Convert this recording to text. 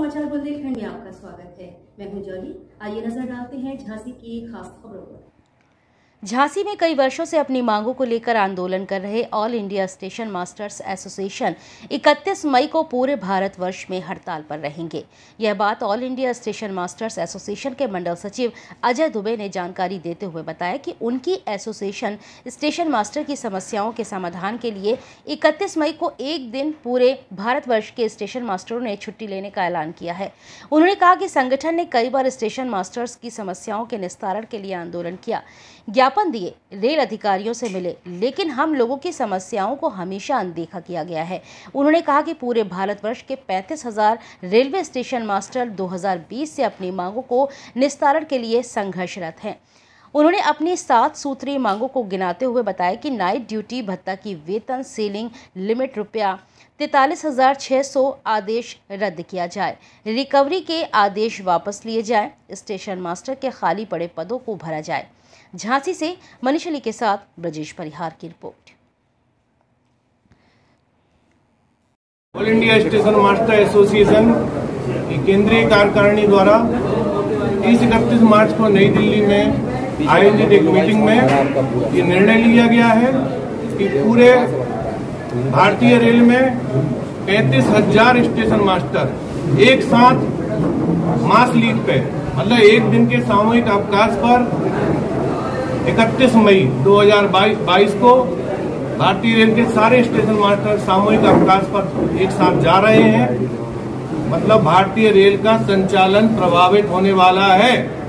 समाचार बुंदेलखंड में आपका स्वागत है। मैं हूं जॉली। आइए नजर डालते हैं झांसी की खास खबरों पर। झांसी में कई वर्षों से अपनी मांगों को लेकर आंदोलन कर रहे all India station masters association 31 मई को पूरे भारतवर्ष में हड़ताल पर रहेंगे। यह बात all India station masters association के मंडल सचिव अजय दुबे ने जानकारी देते हुए बताया कि उनकी एसोसिएशन स्टेशन मास्टर की समस्याओं के समाधान के लिए 31 मई को एक दिन पूरे भारतवर्ष के स्टेशन मास्टरों ने छुट्टी लेने का ऐलान किया है। उन्होंने कहा कि संगठन ने कई बार स्टेशन मास्टर्स की समस्याओं के निस्तारण के लिए आंदोलन किया, ज्ञापन दिए, रेल अधिकारियों से मिले, लेकिन हम लोगों की समस्याओं को हमेशा अनदेखा किया गया है। उन्होंने कहा कि पूरे भारतवर्ष के 35,000 रेलवे स्टेशन मास्टर 2020 से अपनी मांगों को निस्तारण के लिए संघर्षरत हैं। उन्होंने अपनी 7 सूत्रीय मांगों को गिनाते हुए बताया कि नाइट ड्यूटी भत्ता की वेतन सीलिंग लिमिट ₹43,600 आदेश रद्द किया जाए, रिकवरी के आदेश वापस लिए जाए, स्टेशन मास्टर के खाली पड़े पदों को भरा जाए। झांसी से मनीष अली के साथ ब्रजेश परिहार की report. All India station master association की केंद्रीय कार्यकारिणी द्वारा 30-31 मार्च को नई दिल्ली में आयोजित एक मीटिंग में ये निर्णय लिया गया है कि पूरे भारतीय रेल में 35,000 स्टेशन मास्टर एक साथ मास लीव पे, मतलब एक दिन के सामूहिक अवकाश पर 31 मई 2022 को भारतीय रेल के सारे स्टेशन मास्टर सामूहिक अवकाश पर एक साथ जा रहे हैं। मतलब भारतीय रेल का संचालन प्रभावित होने वाला है।